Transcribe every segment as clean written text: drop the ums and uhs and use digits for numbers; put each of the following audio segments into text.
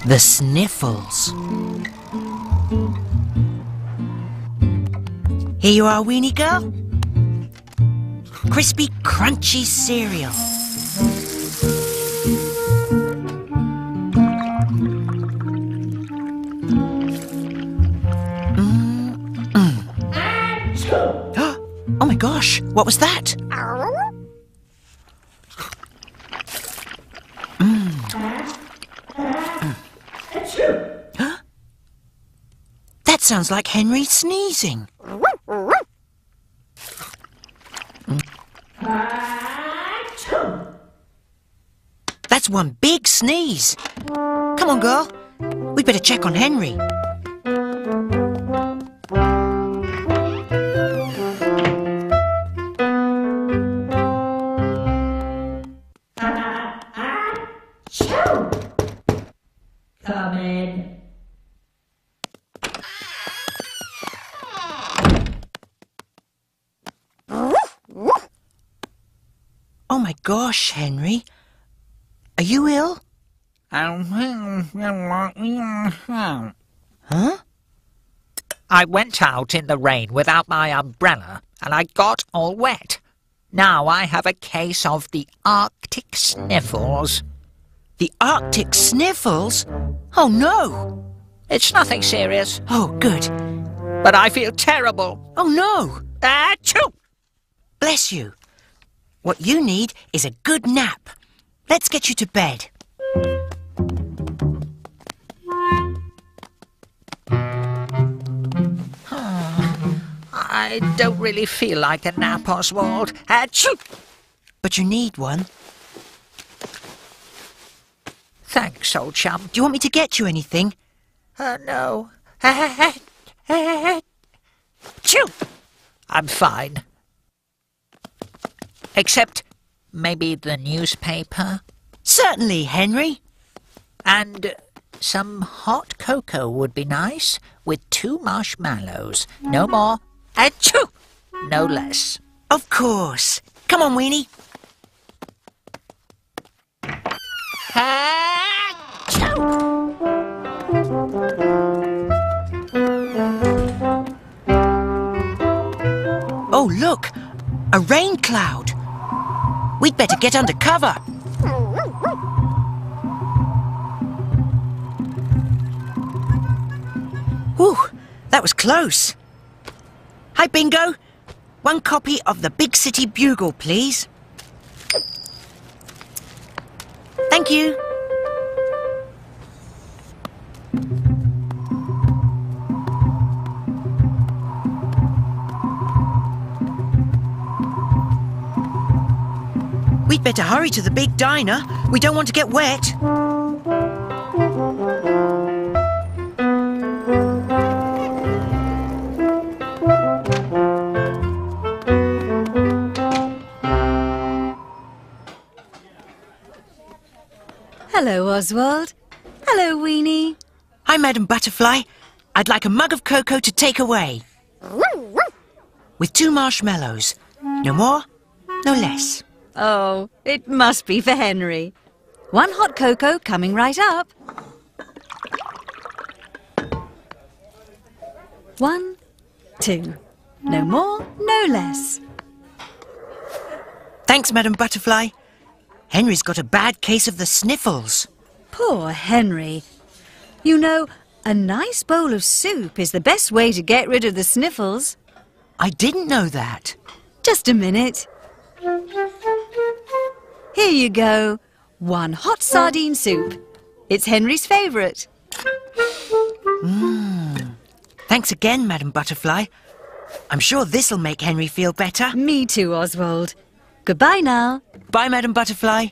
The Sniffles. Here you are, Weenie girl. Crispy, crunchy cereal. Oh my gosh, what was that? That sounds like Henry sneezing. That's one big sneeze. Come on, girl. We'd better check on Henry. Come in. Oh my gosh, Henry. Are you ill? Huh? I went out in the rain without my umbrella, and I got all wet. Now I have a case of the Arctic sniffles. The Arctic sniffles? Oh no! It's nothing serious, Oh, good. but I feel terrible. Oh no! Achoo! Bless you. What you need is a good nap. Let's get you to bed. I don't really feel like a nap, Oswald. Achoo! But you need one. Thanks, old chum. Do you want me to get you anything? No. Achoo! I'm fine. Except maybe the newspaper Certainly, Henry. and some hot cocoa would be nice with 2 marshmallows. No more. Achoo! No less. Of course. Come on, Weenie. Oh, look! A rain cloud. We'd better get under cover. Whew, that was close. Hi, Bingo. 1 copy of the Big City Bugle, please. Thank you. We'd better hurry to the big diner. We don't want to get wet. Hello, Oswald. Hello, Weenie. Hi, Madam Butterfly. I'd like a mug of cocoa to take away. With 2 marshmallows. No more, no less. Oh, it must be for Henry. 1 hot cocoa coming right up. 1, 2. No more, no less. Thanks, Madam Butterfly. Henry's got a bad case of the sniffles. Poor Henry. You know, a nice bowl of soup is the best way to get rid of the sniffles. I didn't know that. Just a minute. Here you go. 1 hot sardine soup. It's Henry's favourite. Thanks again, Madam Butterfly. I'm sure this'll make Henry feel better. Me too, Oswald. Goodbye now. Bye, Madam Butterfly.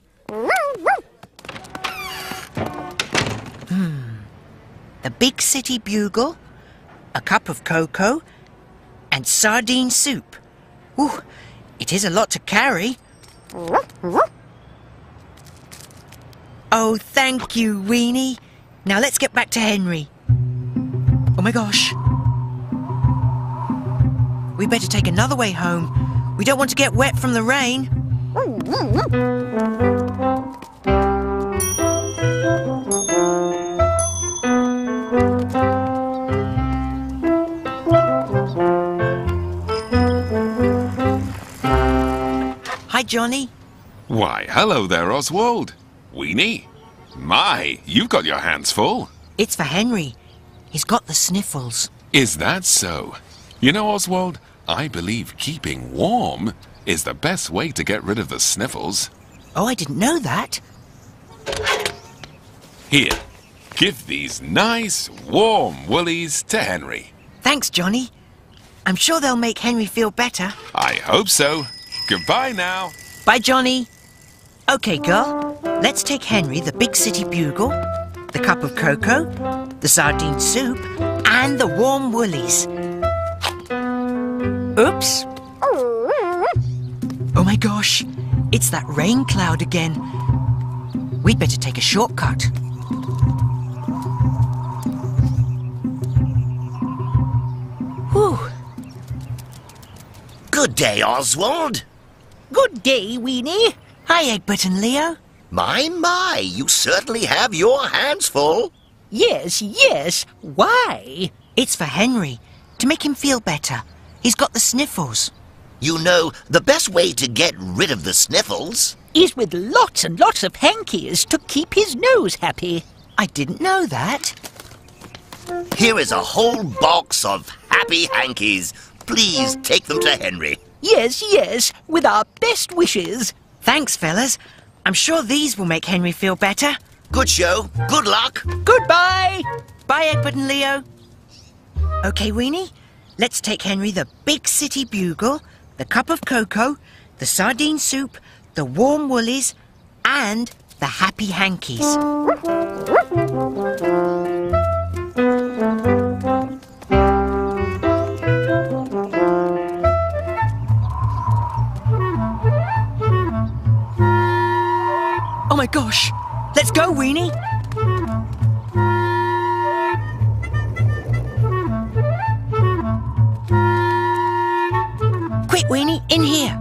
The Big City Bugle, a cup of cocoa, and sardine soup. Ooh, it is a lot to carry. Oh, thank you, Weenie. Now let's get back to Henry. Oh my gosh. We better take another way home. We don't want to get wet from the rain. hello there, Oswald. Weenie. My, you've got your hands full. It's for Henry. He's got the sniffles. Is that so? You know, Oswald, I believe keeping warm is the best way to get rid of the sniffles. Oh, I didn't know that. Here, give these nice, warm woolies to Henry. Thanks, Johnny. I'm sure they'll make Henry feel better. I hope so. Goodbye now. Bye, Johnny. OK, girl. Let's take Henry the big city bugle, the cup of cocoa, the sardine soup, and the warm woolies. Oops. Oh my gosh. It's that rain cloud again. We'd better take a shortcut. Whew. Good day, Oswald. Good day, Weenie. Hi, Egbert and Leo. My, you certainly have your hands full. Yes. Why? It's for Henry, to make him feel better. He's got the sniffles. You know, the best way to get rid of the sniffles Is with lots and lots of hankies to keep his nose happy. I didn't know that. Here is a whole box of happy hankies. Please take them to Henry. Yes, with our best wishes. Thanks, fellas. I'm sure these will make Henry feel better. Good show. Good luck. Goodbye. Bye, Egbert and Leo. OK, Weenie. Let's take Henry the big city bugle, the cup of cocoa, the sardine soup, the warm woolies, and the happy hankies. Oh my gosh! Let's go, Weenie! Quick, Weenie, in here!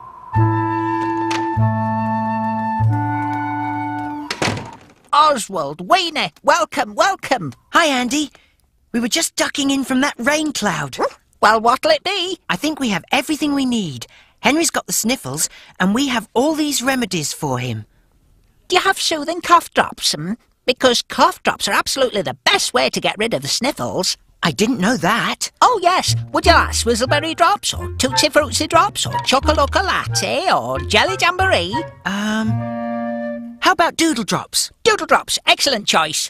Oswald, Weenie, welcome. Hi, Andy. We were just ducking in from that rain cloud. Well, what'll it be? I think we have everything we need. Henry's got the sniffles, and we have all these remedies for him. Do you have soothing cough drops? Because cough drops are absolutely the best way to get rid of the sniffles. I didn't know that. Oh, yes. Would you like Swizzleberry drops, or Tootsie Fruitsy drops, or Chocolate Latte, or Jelly Jamboree? How about Doodle Drops? Doodle Drops, excellent choice.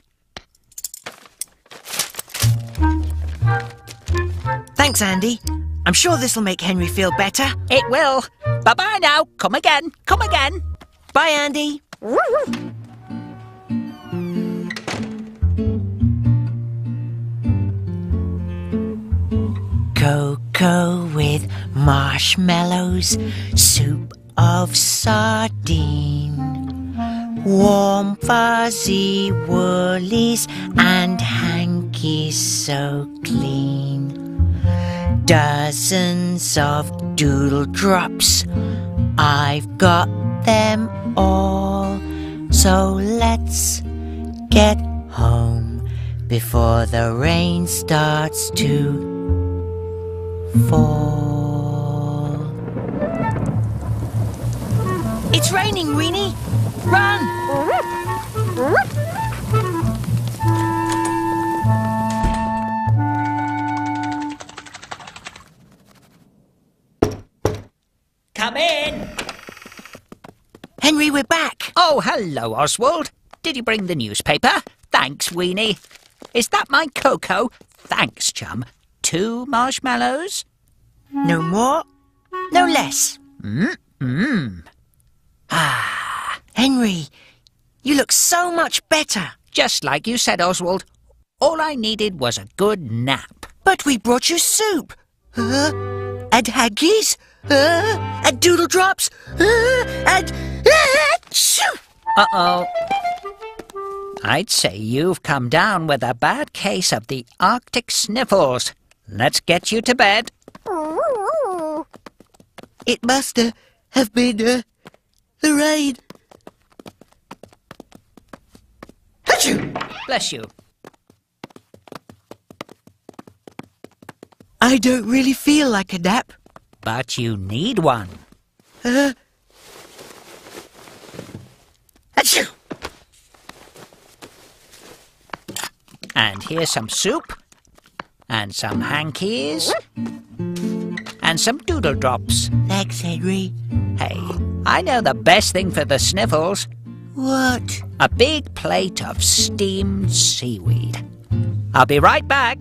Thanks, Andy. I'm sure this'll make Henry feel better. It will. Bye-bye now. Come again. Bye, Andy. Cocoa with marshmallows, soup of sardine, warm fuzzy woolies and hankies so clean. Dozens of doodle drops, I've got them all. So let's get home before the rain starts to fall. It's raining, Weenie! Run! Come in. Henry, we're back. Oh, hello, Oswald. Did you bring the newspaper? Thanks, Weenie. Is that my cocoa? Thanks, chum. 2 marshmallows? No more, no less. Henry, you look so much better. Just like you said, Oswald. All I needed was a good nap. But we brought you soup. And hankies. And doodle drops. And... Achoo! Uh-oh. I'd say you've come down with a bad case of the Arctic sniffles. Let's get you to bed. It must have been the rain. Achoo! Bless you. I don't really feel like a nap. But you need one. And here's some soup. And some hankies. And some doodle drops. Thanks, Henry. Hey, I know the best thing for the sniffles. What? A big plate of steamed seaweed. I'll be right back.